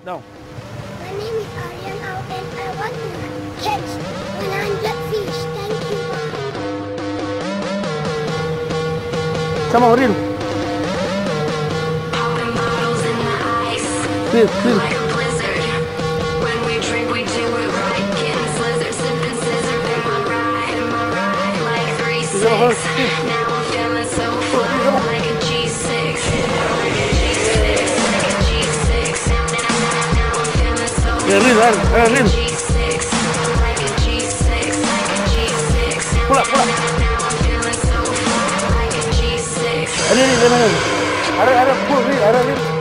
now. My name is Aryan and I want to catch 100 fish. Thank you. Come on, reel. Reel. Like a blizzard. When we drink, we do it right. Getting slizzard, sipping scissor. Am I right? Like 3-6. Now I'm feeling so fly. Like a G6. Like a G6. Like a G6. Now I'm feeling so fly. Reel. Like a G6. Like a G6. Like a G6. Pull up. Now I'm feeling so fly. Like a G6. Ada, pull reel, ada reel.